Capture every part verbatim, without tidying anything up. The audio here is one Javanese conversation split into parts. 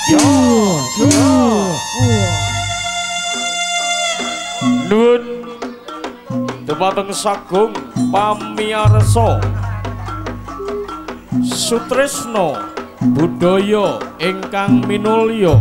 Yo, yo. Nun dumateng sagung pamiarsa sutresna budaya ingkang minulya.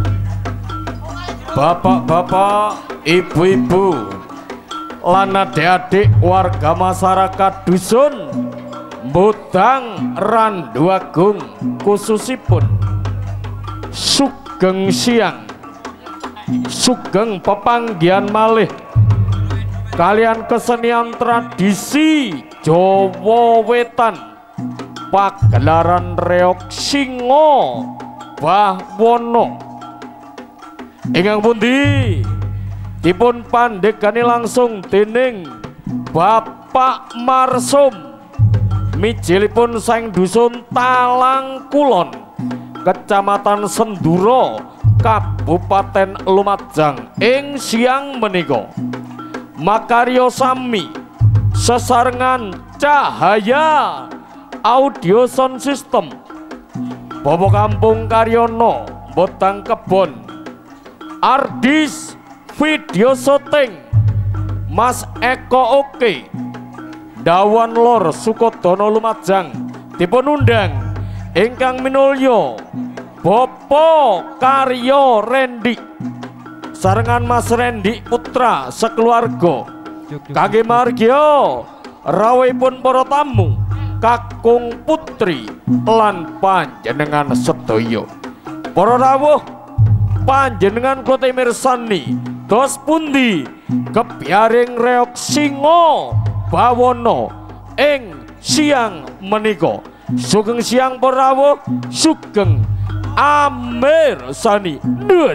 Bapak-bapak, ibu-ibu, lan adik-adik warga masyarakat dusun Mbudang Randu Agung, khususipun sugeng siang sugeng pepanggihan malih kalian kesenian tradisi Jawa Wetan pagelaran reok singo Bawono ingkang pundi dipun pandegani langsung dening Bapak Marsum mijilipun saing dusun Talang Kulon, Kecamatan Senduro, Kabupaten Lumajang. Ing siang menika makarya sami sesarengan cahaya audio sound system Bobo Kampung Karyono Botang Kebon, Ardis video shooting Mas Eko Oke, Dawan Lor Sukodono Lumajang, dipun undang ingkang minulya Bopo Karyo Rendi sarengan Mas Rendi putra sekeluarga kangge margya rawuhipun para tamu kakung putri lan panjenengan sedaya. Para rawuh panjenengan kula mirsani dos pundi kebyaring reok singo Bawono ing siang menika. Sugeng siang para rawuh, sugeng amirsani nuwun.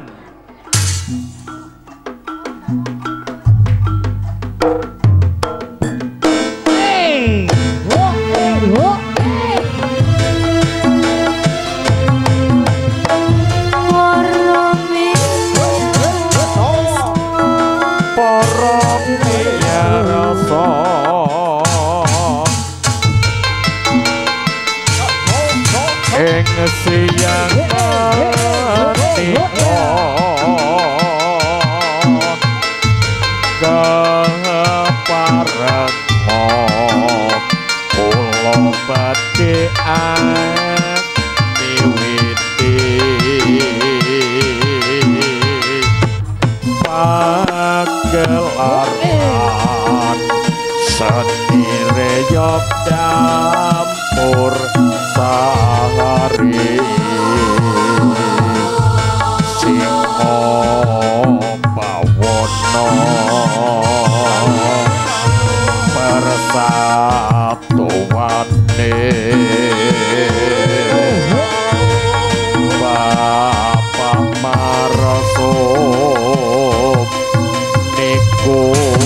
Siang menika kepareng kula badhe miwiti pagelaran seni reyok campur sahari singo Bawono persatuane Bapak Marsum niku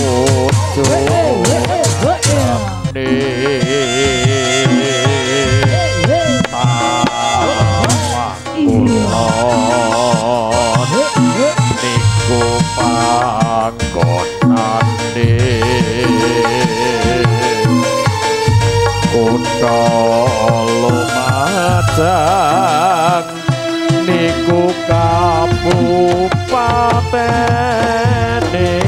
Lumajang niku kabupatene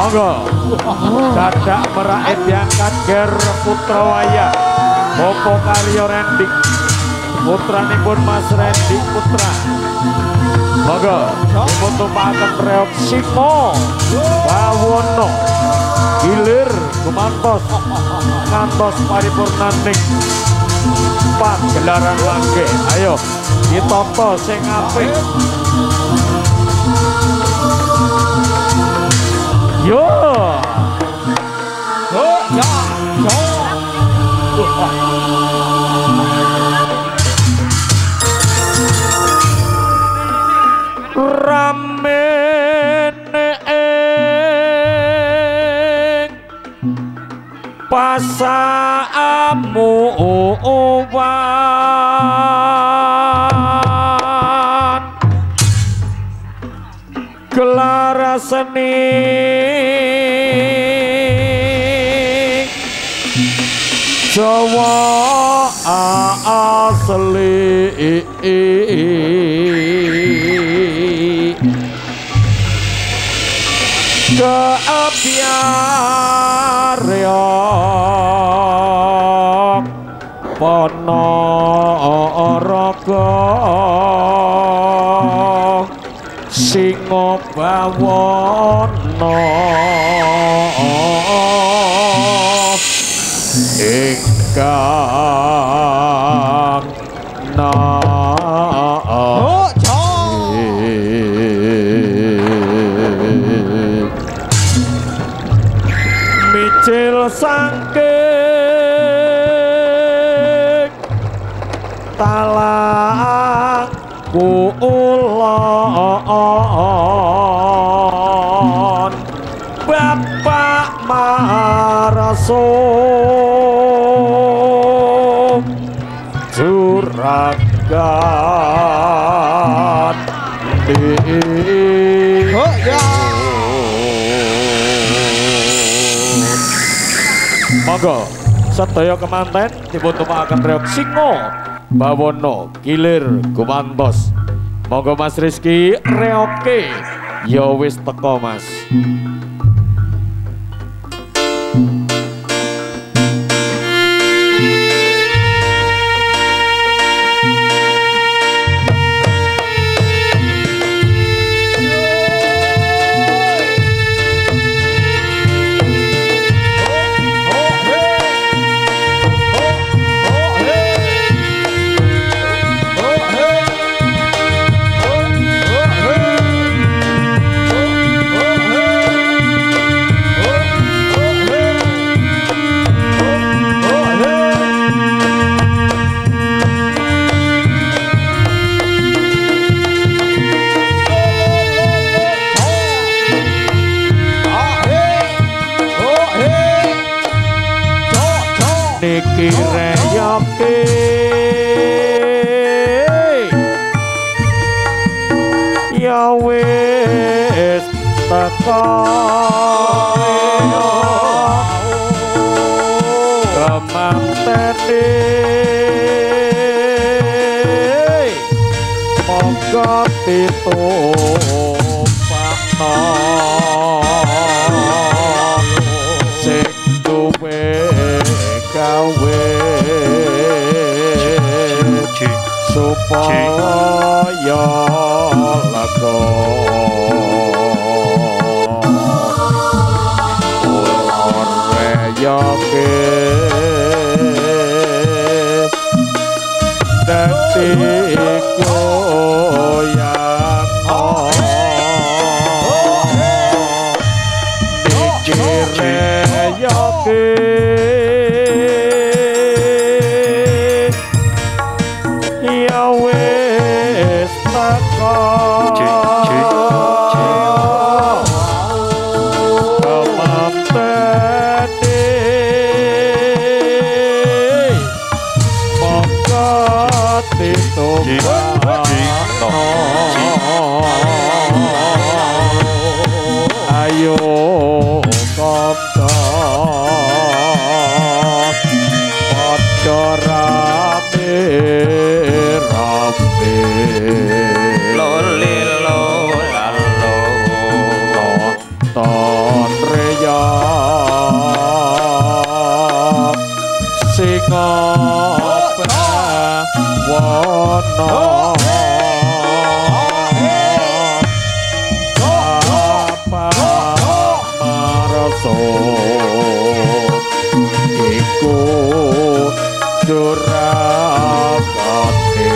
monggo dadak meraih diangkat ger putra wayah Bopo Karyo Rending putranipun Mas Rending putra monggo dipun tumpahaken reok Simo Bawono gilir gumantos ngantos paripurnaning pagelaran lagi ayo ditoto sing apik yo yo ya yo ramene ing pasamu owan gelar seni Jawa asli keabiaryong Ponorogo Singo Bawono ingkang micil sangking talang kulon Bapak Marasum juragan di oh, ya. Monggo sedaya kemanten dipun tumpahaken reok Singo Bawono gilir gumantos monggo Mas Rizky reoke ya wis teko Mas niki reyoke ya wis teko kemantene monggo ditupakno sing duwe gawe supaya laga ora reyoke dadi goyang direyoke ya wis teko kemantene monggo ditupakno ayo kanca padha rame rame loli lo lalo nonton singa bawana marasa iku durakane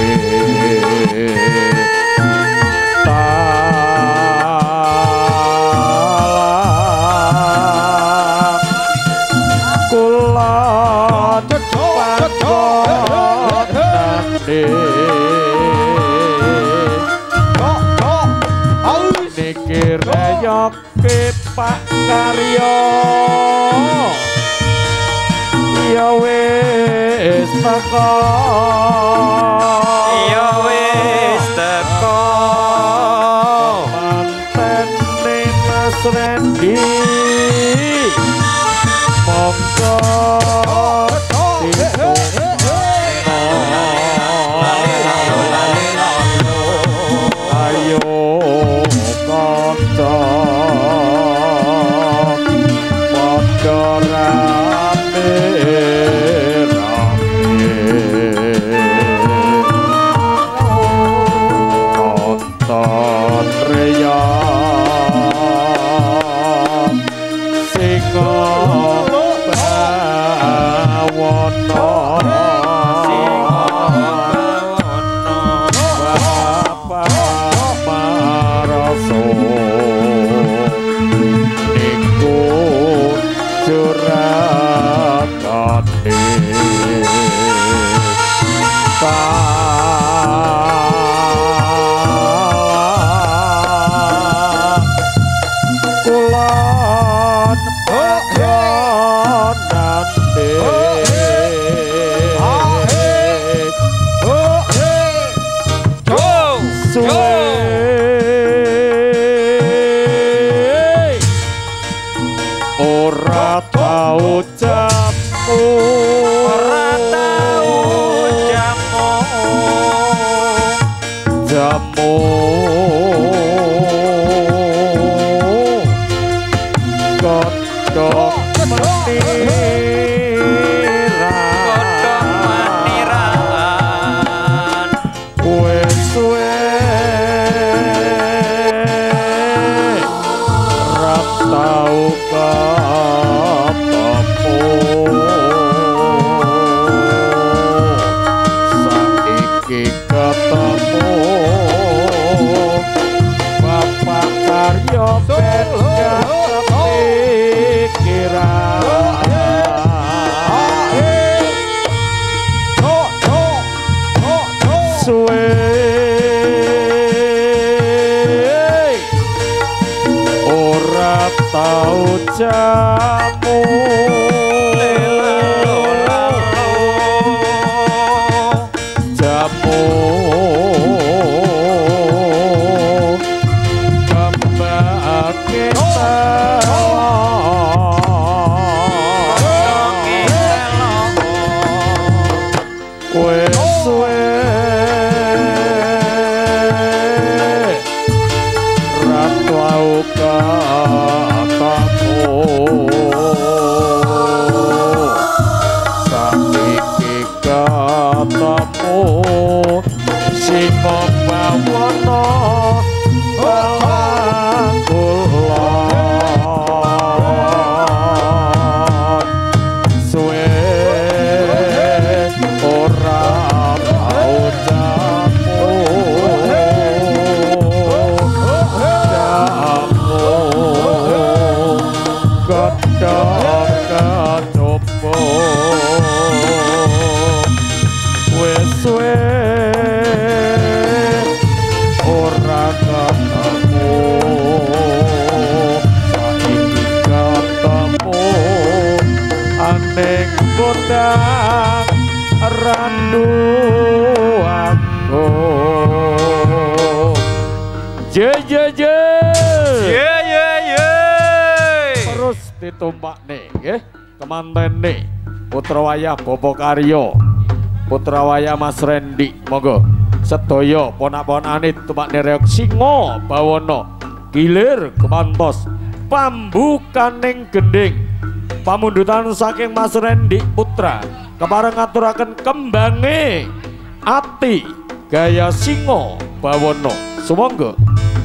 talah kula ceconane niki reyoke Pak Karyo ya wis teko ya wis teko mantene Mas Rendi monggo ayo kanca padha ora tau jamu ora tau jamu jamu kodhok meniran kodhok meniran wis suwe ra tau saiki ketemu Bapak Karyo ben kepikiran suwe ora tau jamu jamu kembake wes suwe ra tau katamu saiki katamu singa bawana kulon suwe ora tau jamu jamu kodhok kecoba wis suwe ora ketemu saiki ketemu aneh kodang randu aku je je je ye ye ye terus ditumpak nih nggih kemanten nih putra wayah Bapak Karyo putra wayah Mas Rendi monggo sedaya ponak-ponakane tumpakne reok singa bawana gilir kemantos pambukaning gending pamundutan saking Mas Rendi putra kepareng ngaturaken kembange ati gaya singo bawono sumangga.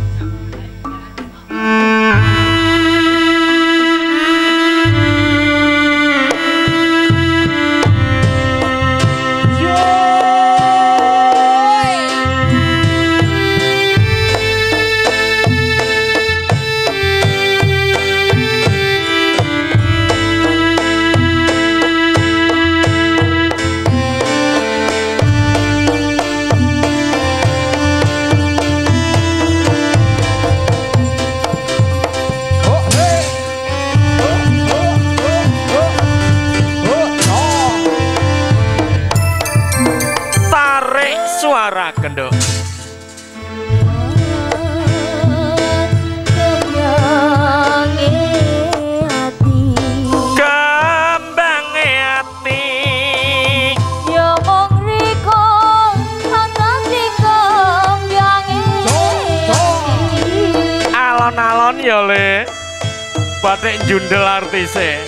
Suara kendok kembange ati ya mong riko hangat riko yange alon-alon ya le batik jundel artise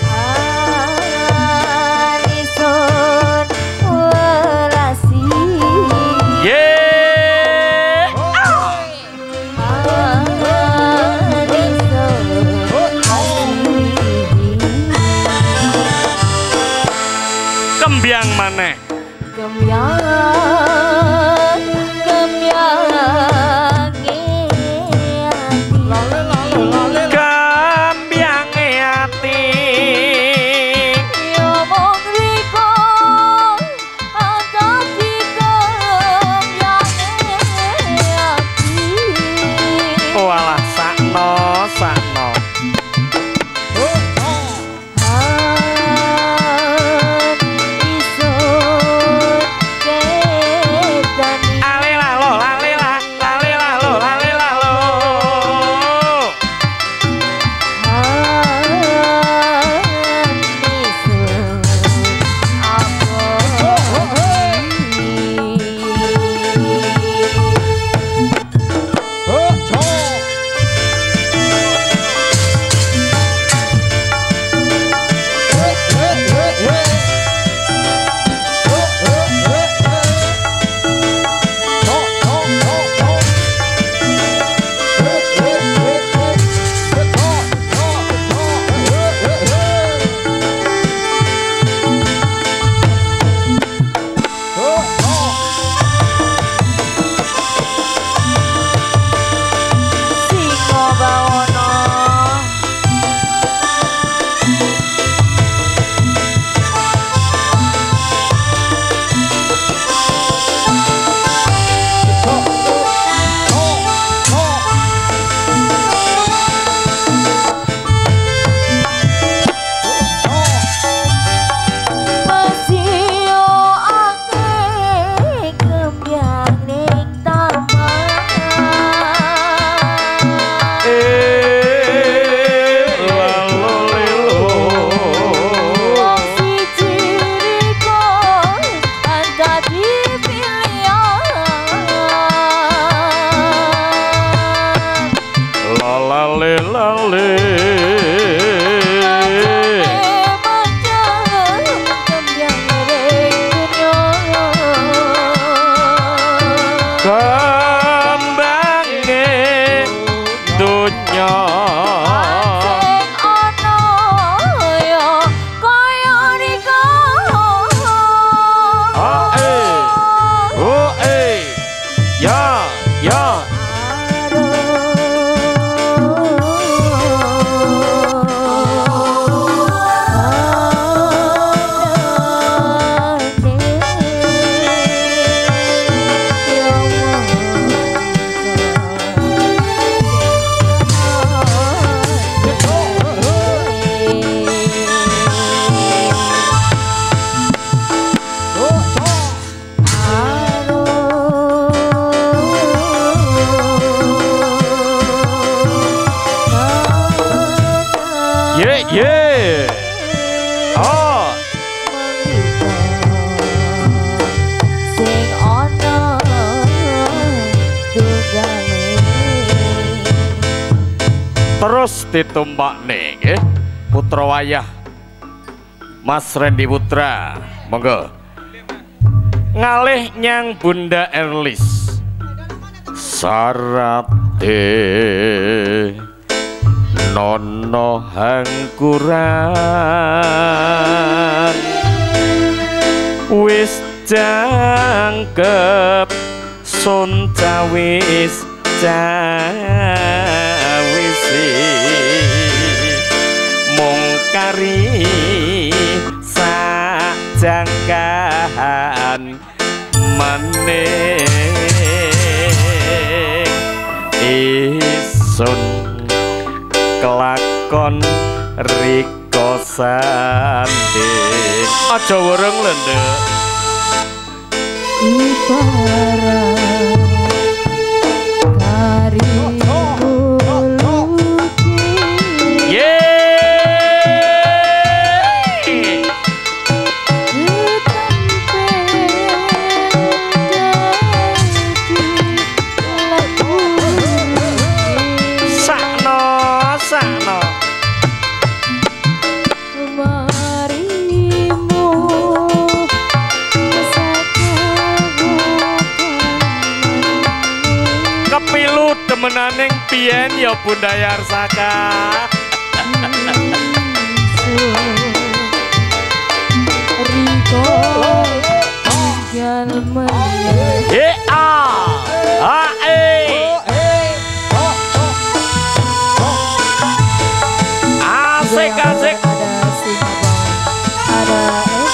kembyang maneh kembyang kembyange ati kembyange ati yo mong riko ati kembyange ati walah sakno sakno terus ditumpakne nggih putra wayah Mas Randy Putra, monggo. Ngalih nyang Bunda Erlis. Sarate nono hangkuran wis jangkep sun cawis cawisi mung kari sajangkahan maneh isun kelakon riko sanding aja wereng lho Nduk ibarat kari temenaning piyen ya Bunda Yarsaka Riko tinggal menang E A A E asik asik ada sinabang ada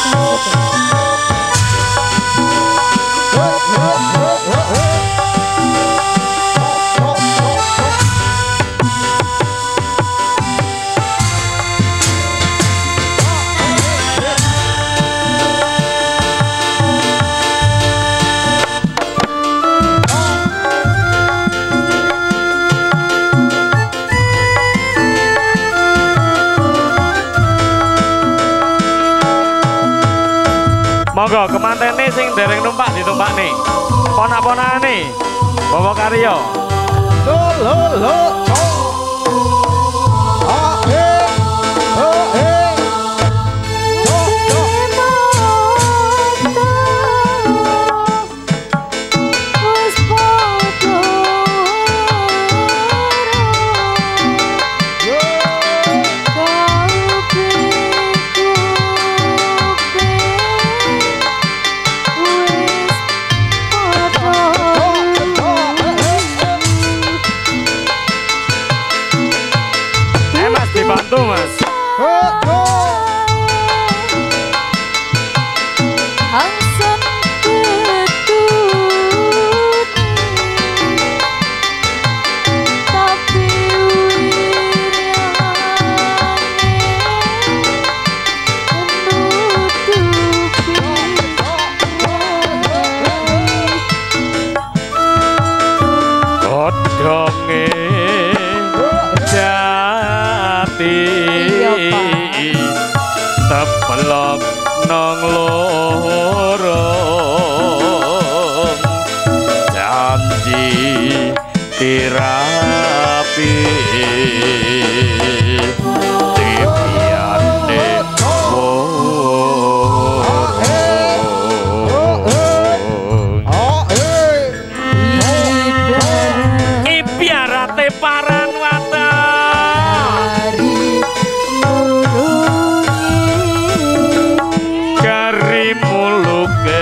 monggo kemantene sing dereng numpak ditumpak nih ponak-ponakane bawa karya lo lo lo oh eh oh eh oh oh bantu Mas Angsan ketut tapi godhonge jati tepelok nang lorong janji tirapi tipiane ipiarate paran wata kari muluke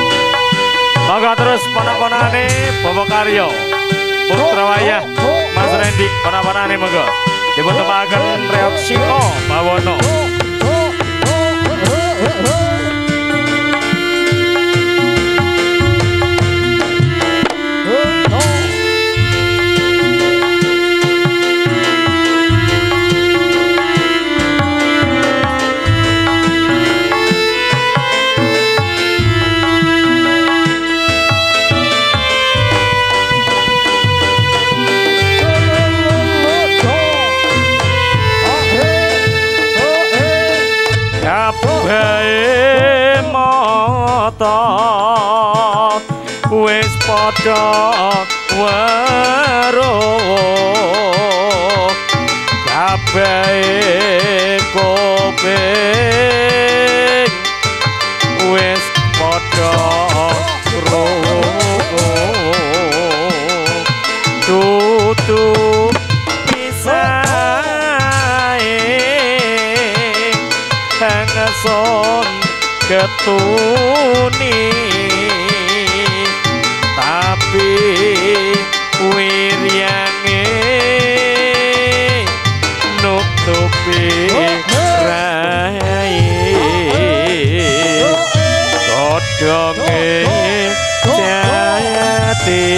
terus ponak-ponakane Bapak Karyo Putra Wayah Mas Rendi, para-para nih monggo. Dipun temaken reok Singo Bawono. Bae mata wis padha weruh kabeh kuping wis padha krungu tutu son ketuni tapi wiryange nutupi rai godhonge jati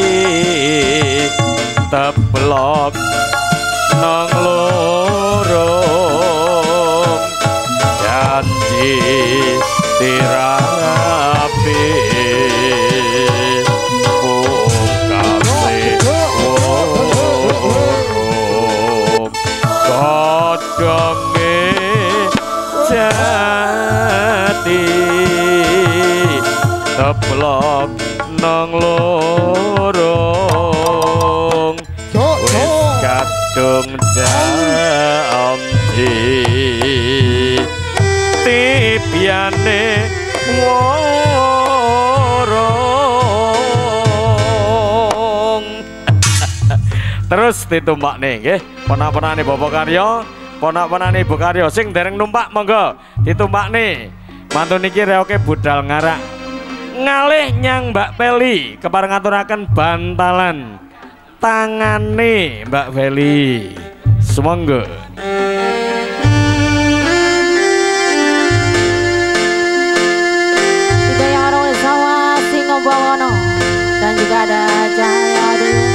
teplok nang lorong janji tirapi bukase urung godhonge jati teplok nang lorong wis kadung janji tipiane worong. Terus ditumbak nih nggih ponak-ponakane Bapak Karya, ponak-ponakane Ibu Karya sing dereng numpak monggo ditumbak nih. Mantun niki reoke budal ngarak ngalih nyang Mbak Peli kepareng ngaturaken bantalan tangane Mbak Peli. Semonggo. Bawono dan juga ada Cahaya Dewi.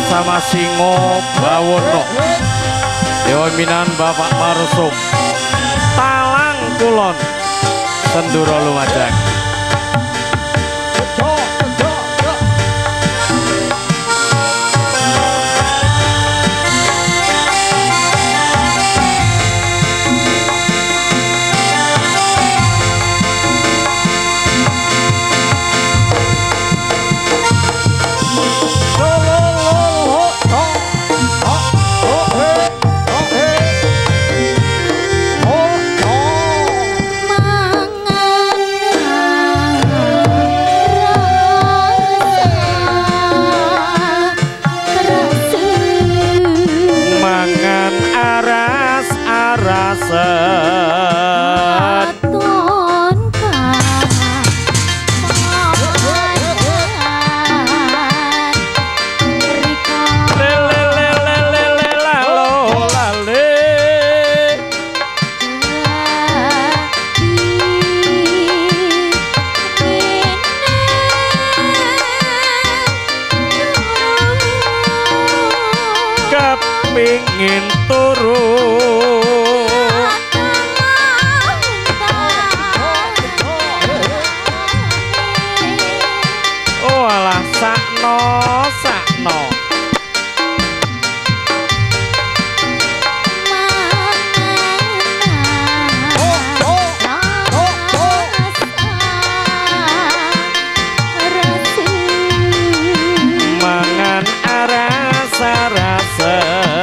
bersama Singo Bawono, Dewa Minan Bapak Marusung, Talang Kulon, Senduro Lumajang. Pingin turu oh alah sakno sakno mangan rasa-rasa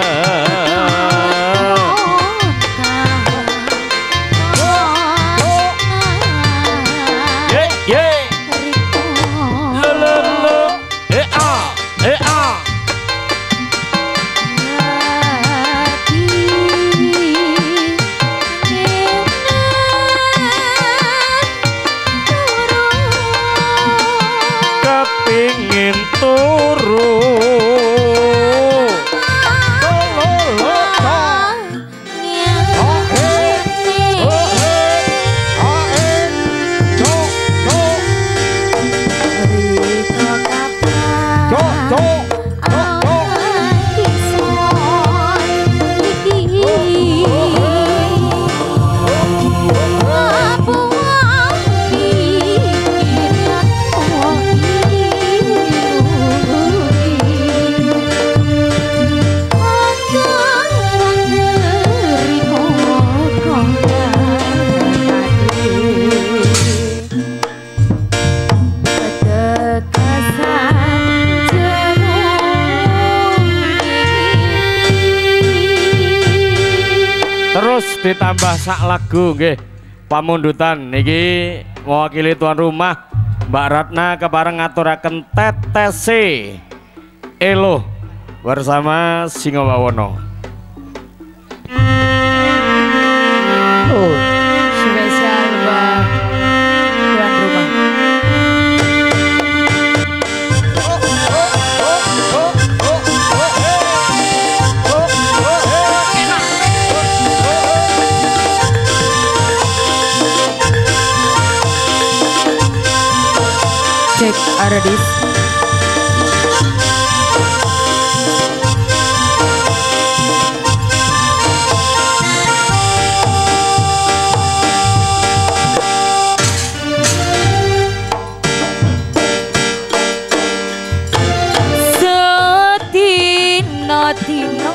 kepingin turu terus ditambah sak lagu nggih pamundutan niki mewakili tuan rumah Mbak Ratna kepareng ngaturaken tetese Elo bersama Singo Bawono. Oh, spesial buat tuan rumah. Cek Aradis. Setino-tino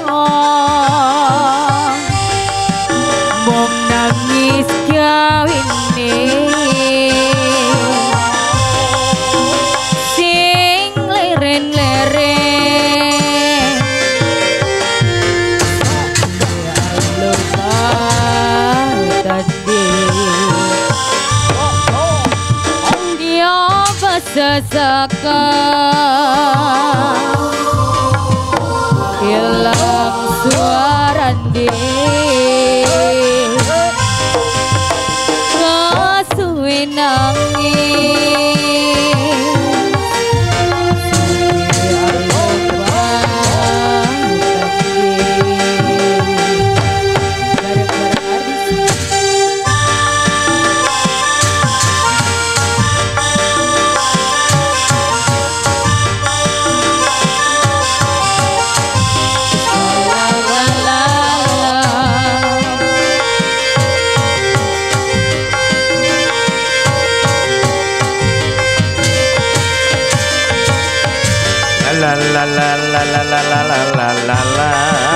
mung nangis gawine sing leren-leren lupa tadi dia besesaka hilang suara dia kasuwi nangis la la la la la la la la.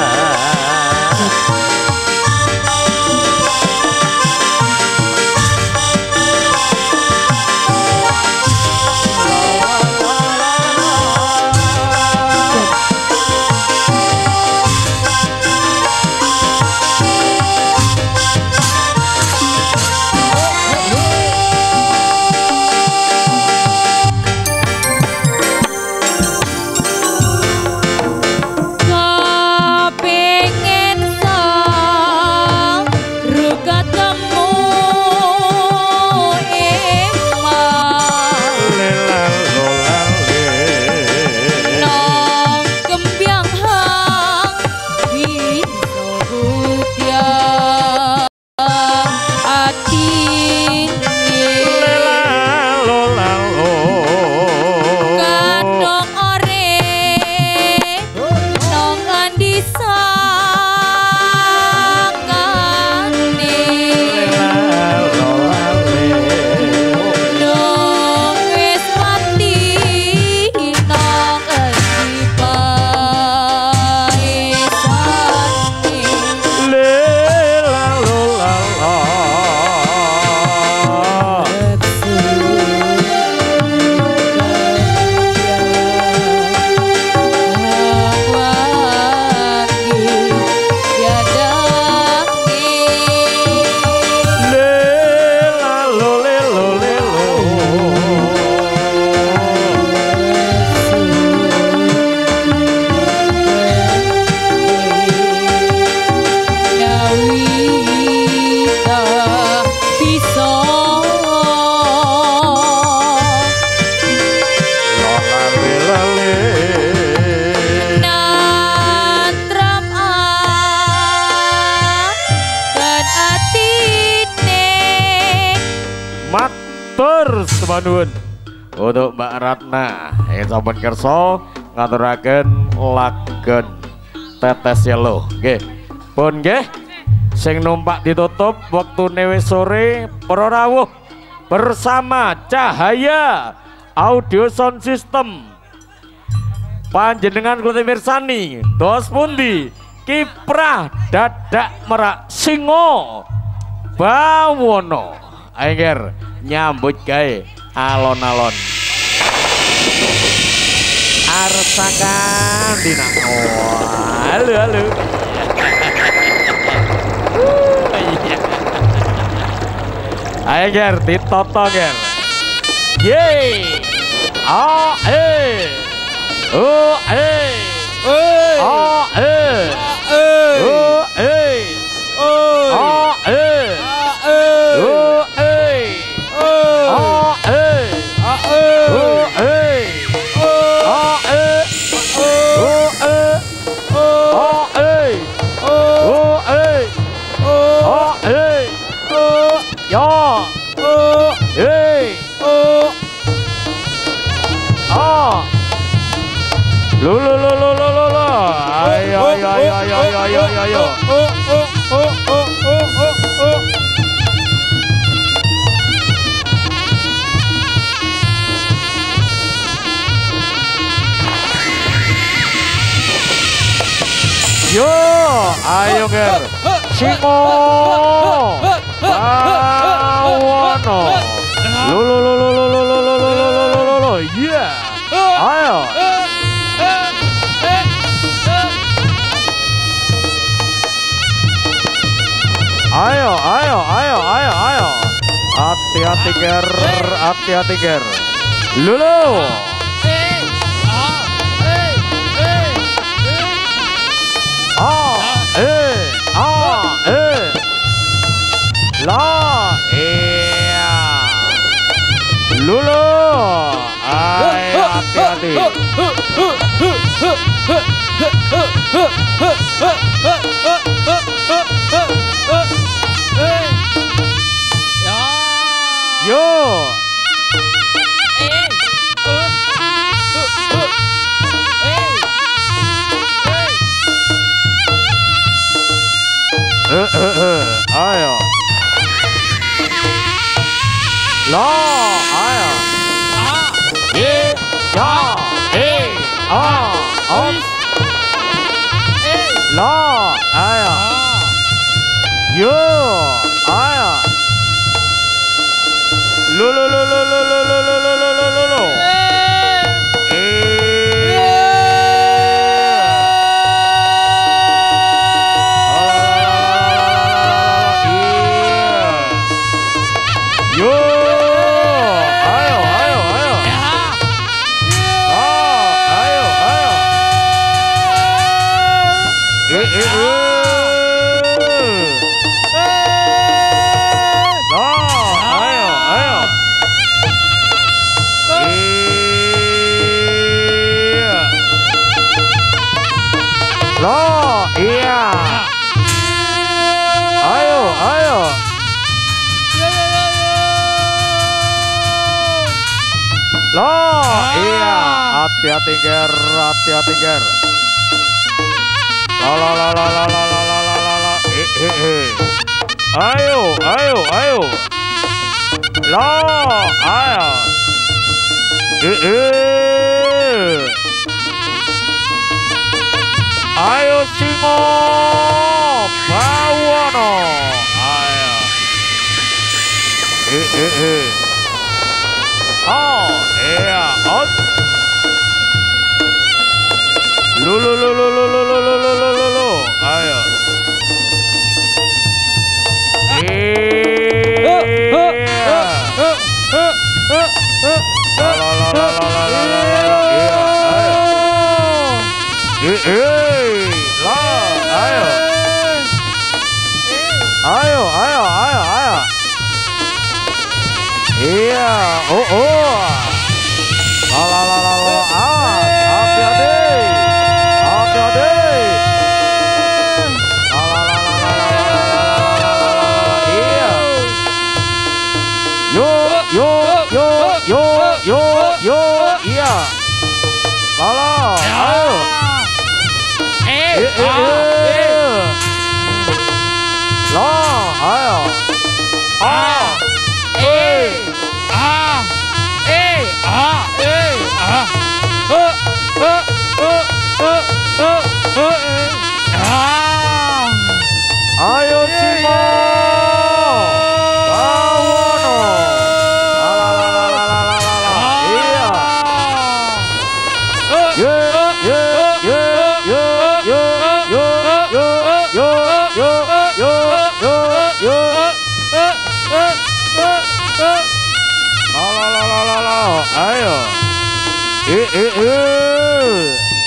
Matur semanun untuk Mbak Ratna yang sampun kerso ngaturaken lagen tetes yelo nggih pun nggih sing numpak ditutup waktu wis sore para rawuh bersama Cahaya Audio Sound System panjenengan kula mirsani dos pundi kiprah dadak merak singo bawono anger nyambut gawe alon-alon arsakan dina oh halo halo ayo ger ditoto ger yeay oh eh oh eh oh eh oh eh oh eh oh Lo lo lo lo lo lo lo ayo ayo ayo ayo ayo ayo ayo oh oh oh oh oh oh oh yo ayo ger singo bawono lo lo lo lo lo lo lo lo lo lo lo lo lo yeah ayo ayo ayo ayo ayo ayo hati-hati ger hati-hati ger lulu ah eh ah eh la iya lulu ayo hati-hati yo ayo lo ayo eh ya eh ah om Yo, ayo. Lo lo lo lo lo lo lo lo lo lo lo lo. Hati-hati ger, hati-hati ger. La la la la la la la la la la la. Eh eh eh. Ayo, ayo, ayo. La, ayo. Eh eh. Ayo Singo Bawono. Ayo. Eh eh eh. Oh, iya, out. Lu lu lu lu lu lu lu lu lu lu lu lu. Ayo. Iya. La la la la la la la la. Iya. Ayo. Eh, la. Ayo. Ayo, ayo, ayo, ayo. Iya. Oh oh. La la la la la. Ah, hati-hati. Yo yo yo yo yo yo iya. Lala, ayo. Eh eh eh. La, ayo. Ah. Eh. Ah. Eh. Ah. Eh. Ah. Eh eh eh eh eh eh. Ah. Ayo Simo. Ayo, eh eh eh,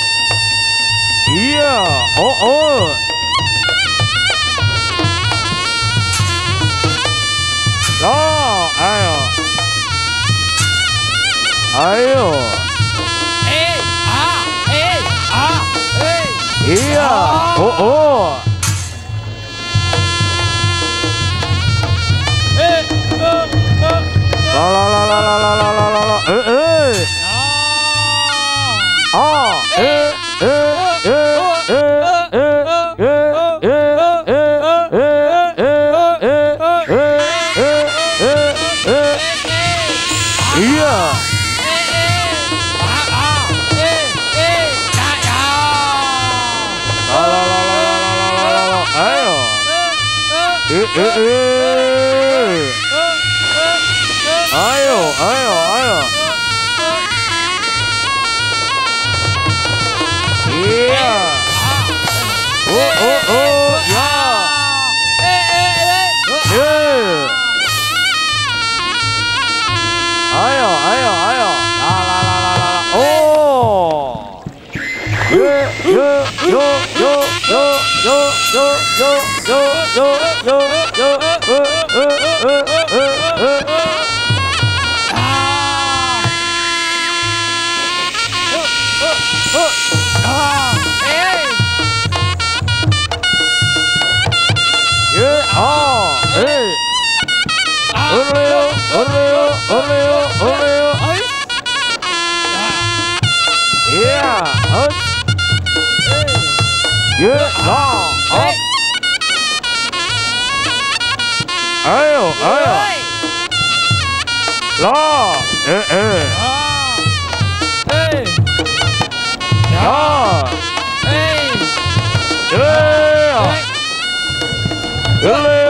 iya, oh oh, lah, ayo, ayo, eh ah eh ah eh, iya, oh oh, eh eh eh, la la la la la la la la la, eh eh. Ah, eh, eh, eh, eh, eh, eh, eh, eh, iya. Ayo. Eh, eh, eh. Ayo, ayo, ayo. Iya. Oh, oh, oh, ya. Eh, eh, eh. Ayo, ayo, ayo. La, la, la, la, la. Oh. Yo, yo, yo, yo, yo, yo, yo, yo, yo, yo, yo, yo, eh, eh, eh, eh, eh, eh. Ah, eh. Oreo, Oreo, Oreo, Oreo. Iya, up. Yeah, long, up. Ayo, ayo. Long, eh, eh. Eh. Ya. Eh. Yeah. Ele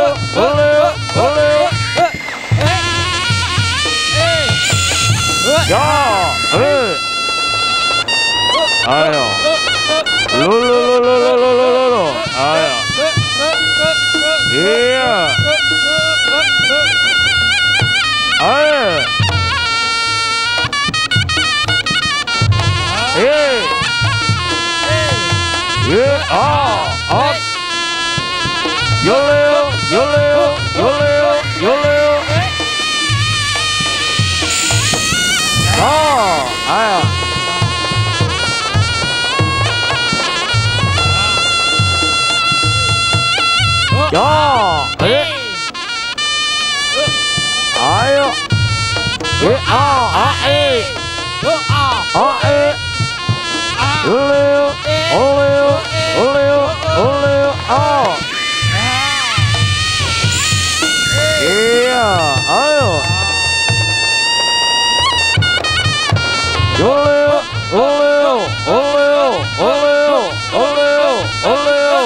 ayo. Lu lu lu lu lu lu lu lu lu. Ayo. Iya. Ayo. Eh. Yeah, ah, ah. Yo Leo, yo Leo, yo Leo, yo Leo. Oh, ayo. Ya, eh. Ayo. Eh, ah, ah, eh. Ah, eh. Yo Leo, oh Leo, oh Leo, oh Leo, oh. Iya, ayo. Yo Leo, oh Leo, oh Leo, oh Leo, oh Leo, oh Leo.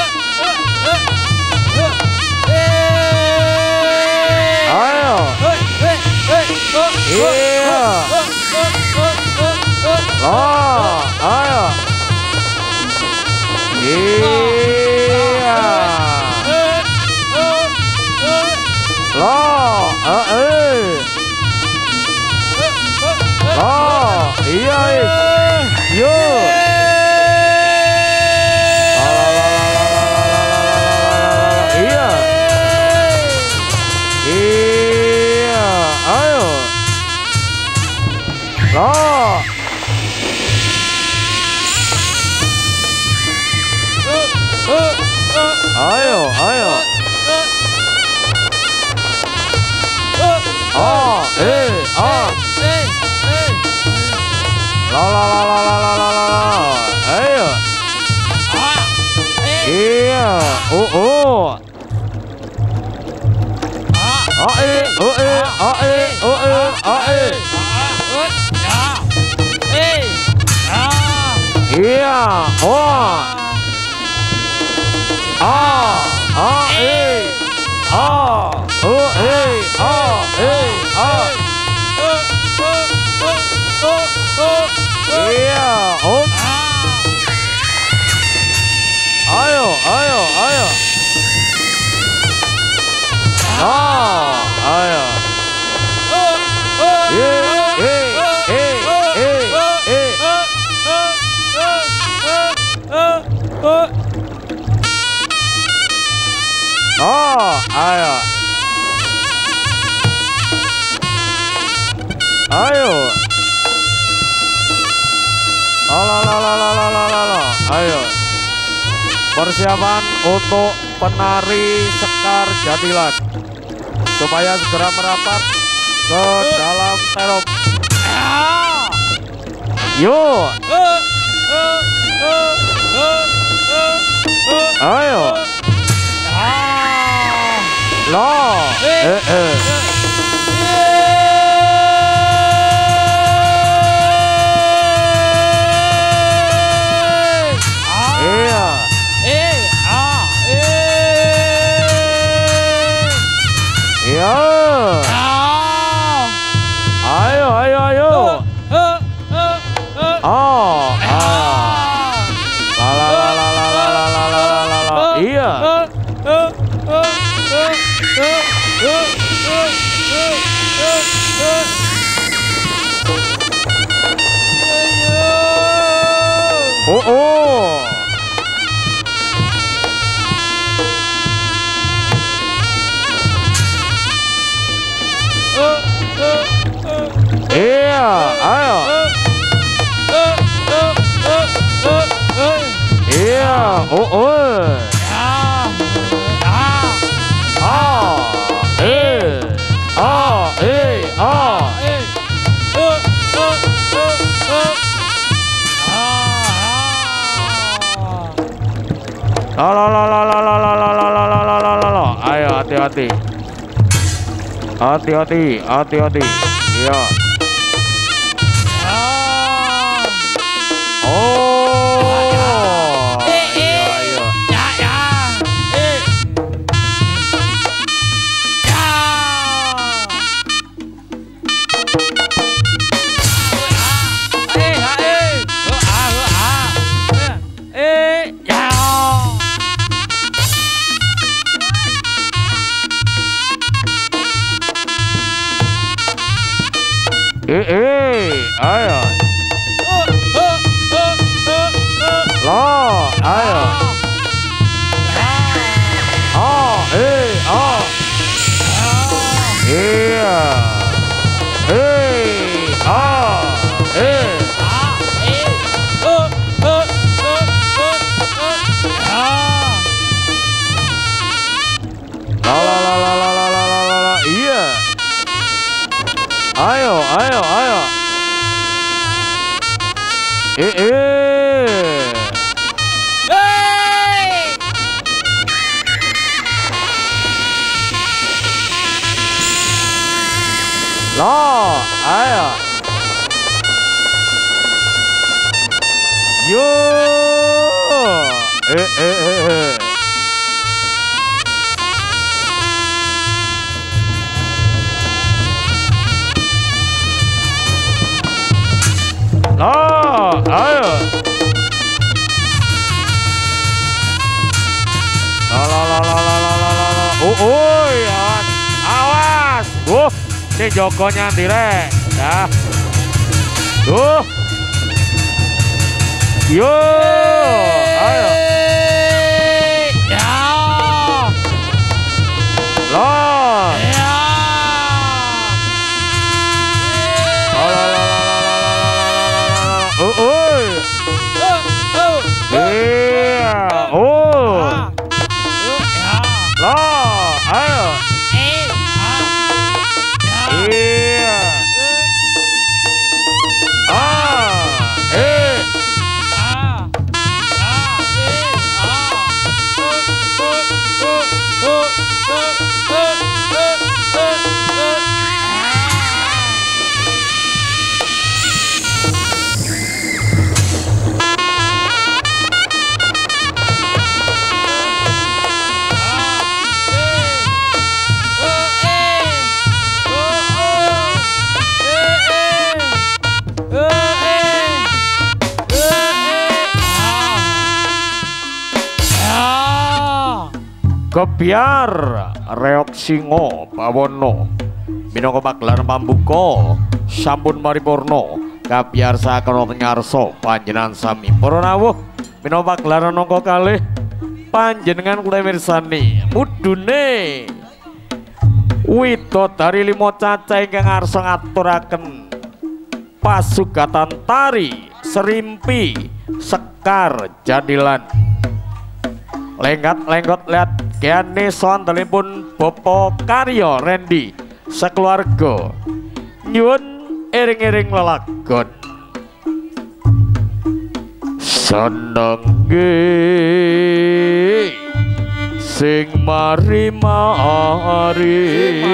Ayo. Iya. Oh, ayo. Iya. Loh, eh, eh. Loh, iya, is. Yo. Iya. Iya, ayo. Loh. Ayo, ayo. Oh, eh, oh. La la la la la la la la la. Ayo. Iya. Oh, oh. Ah, eh, oh, eh, ah, eh, oh, eh, ah, eh. Iya. Oh. Ah, ah, eh, ah, oh, eh, ah, eh, ah. Iya, oh. Ayo, ayo, ayo. Ah, ayo. Eh, eh, eh, eh, eh. Oh, ayo. Ayo. Oh, la la la la la la la la. Ayo. Persiapan untuk penari Sekar Jatilan supaya segera merapat ke dalam terop. Yo. Ayo. Loh, eh, eh. Iya. Iya. Ayo, ayo, ayo. Oh, ah. La la la la la la la la la la la. Iya. Oh, oh. Iya, ayo. Iya, oh, oh. Ah, eh, ah, eh, ah. La la la la la la la la la la la la la la la. Ayo, hati-hati. Hati-hati, hati-hati. Iya. Oh. Ayo, ayo. Eh eh ayo. Lo ayo. Oh eh oh. Iya. Eh oh eh. La la la la la la la la la iya. Ayo ayo ayo. Eh eh. Lo ayo. Yo. Eh eh eh eh. Lo ayo. La la la la la la la la. Oh, oh ya. Awas. Uh, si Joko nyanti rek. Ya. Duh. Yo. Ayo. Ya. Lo. Ya. La la la la la la la la la la. Oh, oh. Iya. Oh. Lo. Ayo. Iya. Ah. Eh. Kebiar reok singo bawono minangka pagelaran pambuka sampun paripurna kabiar sakana nyarsa panjenengan sami para rawuh minangka pagelaran angka kalih panjenengan kula mirsani mudune widodari lima cacah ingkang arsa ngaturaken pasugatan tari serimpi sekar jadilan lenggat lenggot lihat kene sontelipun Bopo Karyo Randy sekeluarga nyuwun iring-iring lelagon senenge sing mari-mari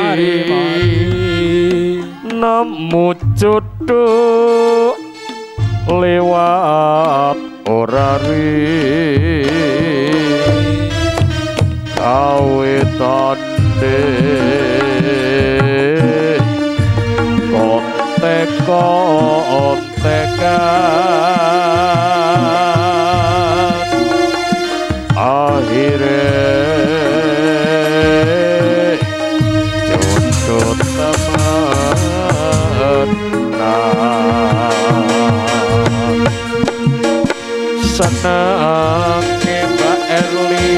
nemu cuduk lewat orari awetane kontek-kontekan akhire jodoh temenan seneng Mbak Erli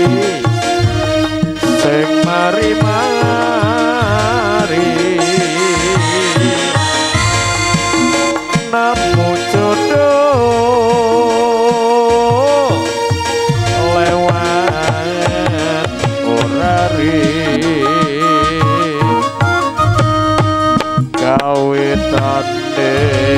sing mari-mari nemu jodoh lewat orari gawe tande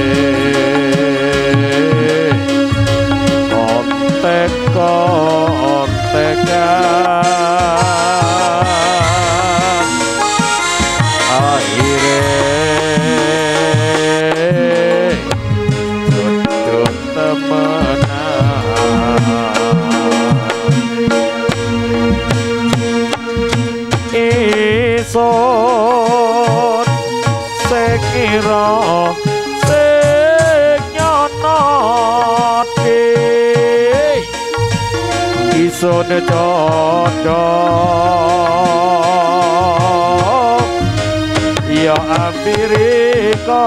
kontek-kontekan akhire jodoh temenan ison sekira sing nyonote ison jodoh ya ya ambirika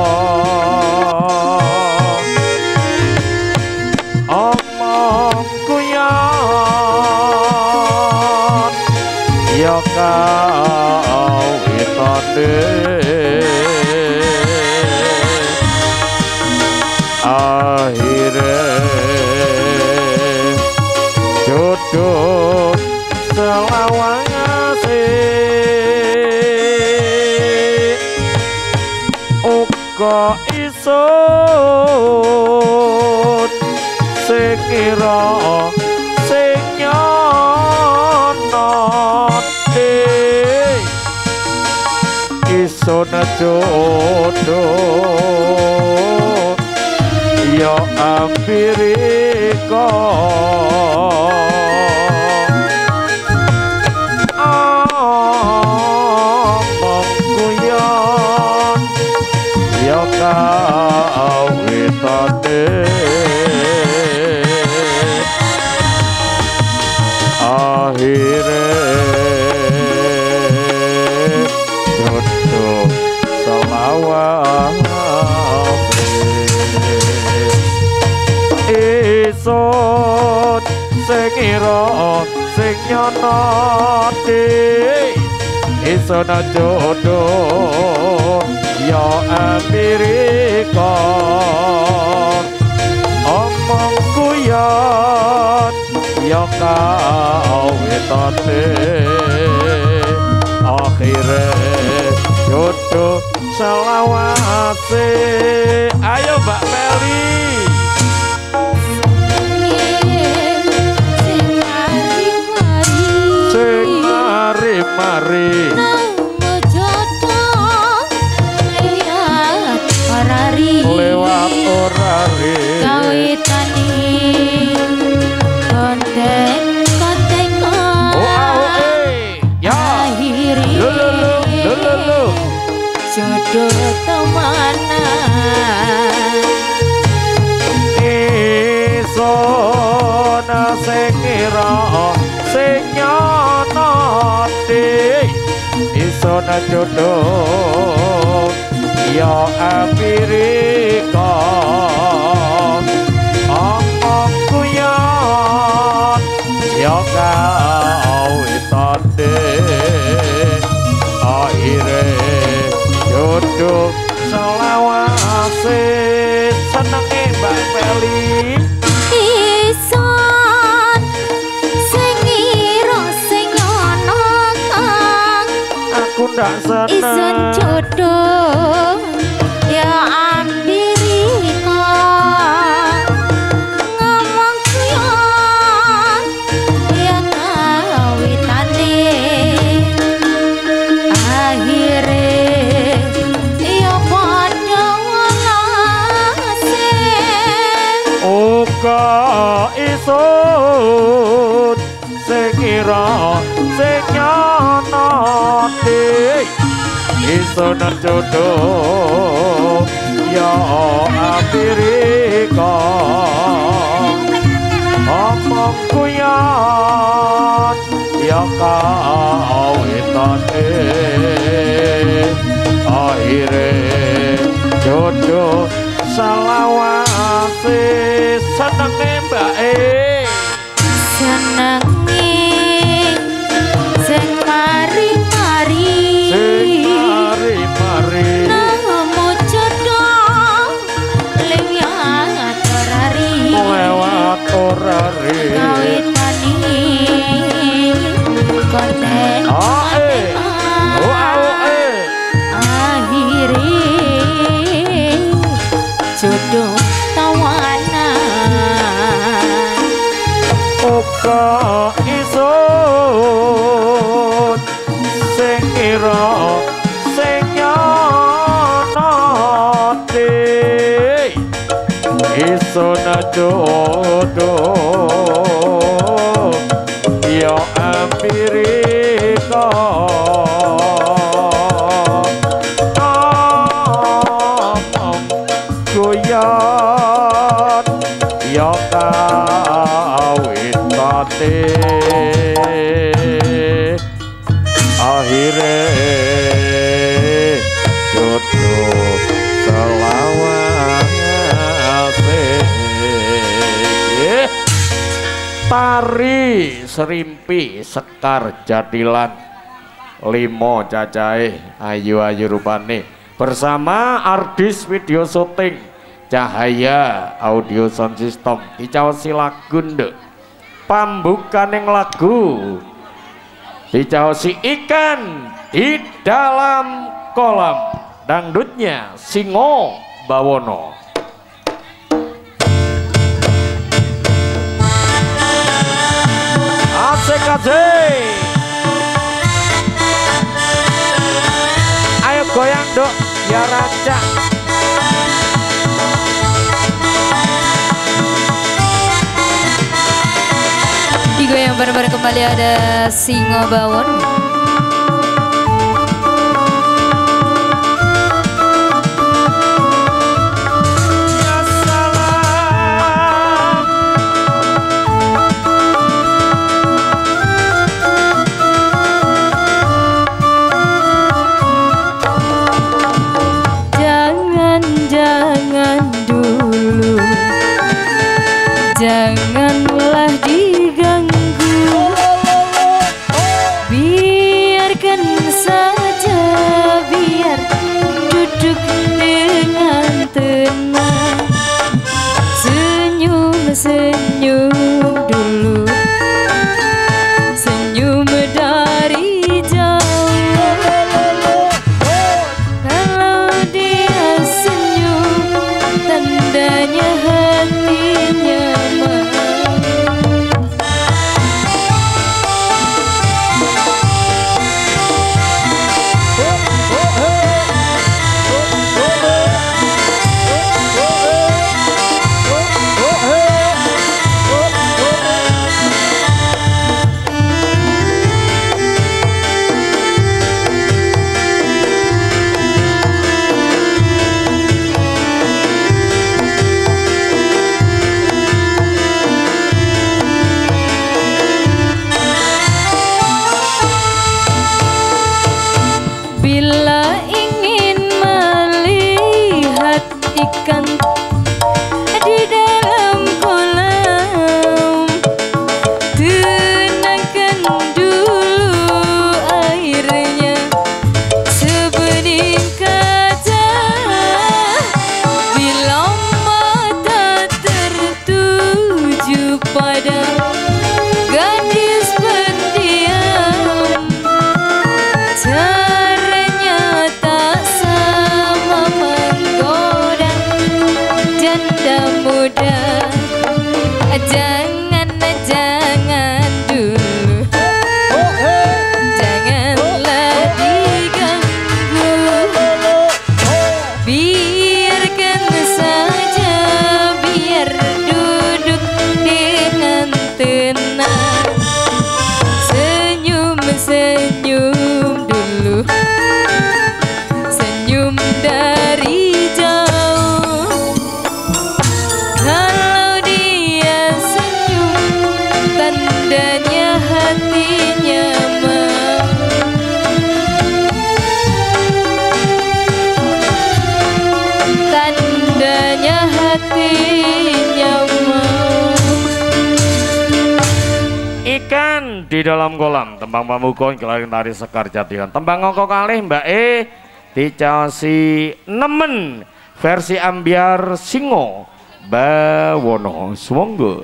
omong kuyon ya kawitane akhire jodoh selawase uga isun sekira sing nyonote isun jodoh ya ambirika omong kuyon ya kawitane akhire jodoh selawase isun sing ira sing nyonote isun jodoh ya ambirika omong kuyon ya kawitane akhire jodoh selawase ayo Mbak Meli sing mari-mari lewat orari kawitane konten konten oh eh ya akhire lo lo lo lo lo lo jodoh temanan isun sing ira sing nyonote isun jodoh ya ambirika omong kuyon ya kawitane akhire jodoh selawase senenge Mbak Meli isun sing ira sing ana aku ndak seneng isun jodoh ya ambirika ngomong kuyon ya kawitane akhire ya padha walase uga isun sing ira sing nyonote isun jodoh ya ambirika omong kuyon ya kawitane akhire jodoh selawase senenge Mbak E senenge sing mari-mari sing mari-mari nemu jodoh lewat orari lewat orari kawitane konten oh eh oh oh eh akhire jodoh tawanan uga isun sing ira sing nyonote isun jodoh ya ambirika omong kuyon ya kawitane akhire Eri Serimpi Sekar Jatilan limo cacahe ayu-ayu rupane bersama Ardis Video Syuting Cahaya Audio Sound System dicaosi lagu nduk pambukaning lagu dicaosi Ikan di Dalam Kolam dangdutnya Singo Bawono. Asik asik. Ayo goyang dok, ya rancak. Digoyang bareng-bareng kembali ada Singo Bawon. Janganlah diganggu, biarkan saja, biar duduk dengan tenang, senyum-senyum dulu, senyum dari jauh. Kalau dia senyum, tandanya hatinya ikan di dalam kolam, tenangkan dulu airnya sebening kaca. Bila mata tertuju pada gadis pendiam, caranya tak sama menggoda janda muda. Jangan, jangan dulu, janganlah diganggu, biarkan saja, biar duduk dengan tenang, senyum-senyum dulu, senyum dari jauh. Kalau dia senyum, tandanya hatinya mau. Tandanya hatinya mau. Ikan di dalam kolam tembang pamukon kelarin tari Sekar Jatilan tembang ngoko kalih Mbak E dicaosi nemen versi ambiar Singo Bawono Swonggo.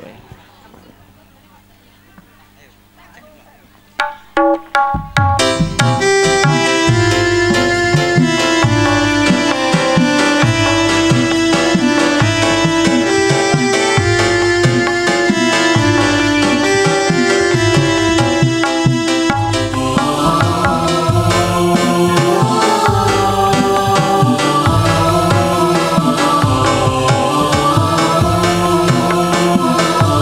Oh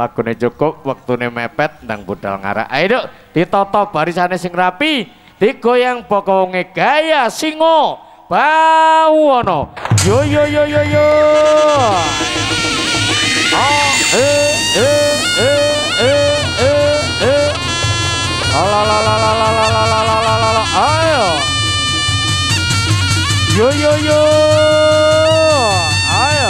lagune cukup, waktune mepet ndang budal ngarak. Ayo ditoto barisane sing rapi, digoyang pokonge gaya singo bawono. Yo yo yo yo yo. Oh, eh eh eh eh eh eh. La la la la la la la la la la la la. Ayo. Yo yo yo. Ayo.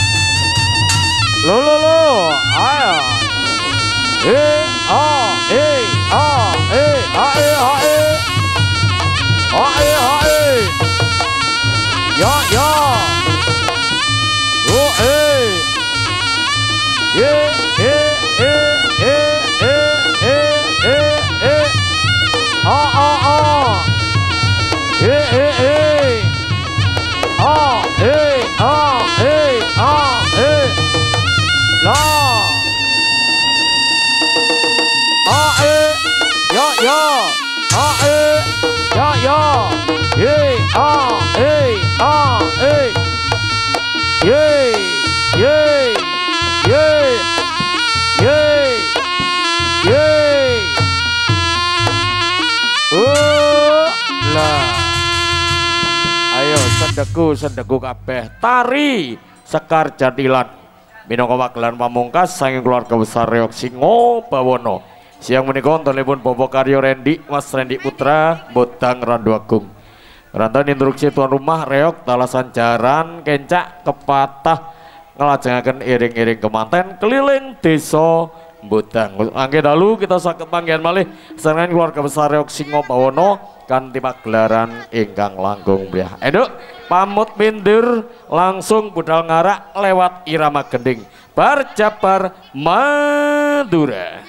Lo lo lo. Ayo. Eh ah eh ah eh ah eh ah eh. Ah eh ah eh. Ya ya. Oh eh. Eh eh eh eh eh eh eh eh. Ah ah ah. Eh eh eh. Ah eh ah eh ah eh. La. Ah eh. Ya ya. Ah eh. Ya ya. Eh ah eh ah eh. Ye ye ye ye ye. Oh lah. Ayo sedeku sedeku kabeh tari Sekar Jatilan minangka wagelan pamungkas saking keluarga besar Reok Singo Bawono. Siang menika wontenipun Bapak Karyo Rendi Mas Rendi Putra Bodang Randu Agung. Rantan instruksi tuan rumah Reok Talasan Jaran Kencak Kepatah ngelajengaken iring-iring kemanten keliling desa Bodang. Angge dalu kita saged panggihan malih serangan keluarga besar Reok Singo Bawono kanthi pagelaran ingkang langkung mriyah. Eduk pamut mindur langsung budal ngarak lewat irama gending bar Jabar Madura.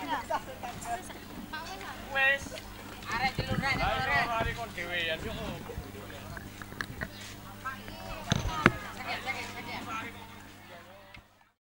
Arek dilurane. Arek kon dhewean yo.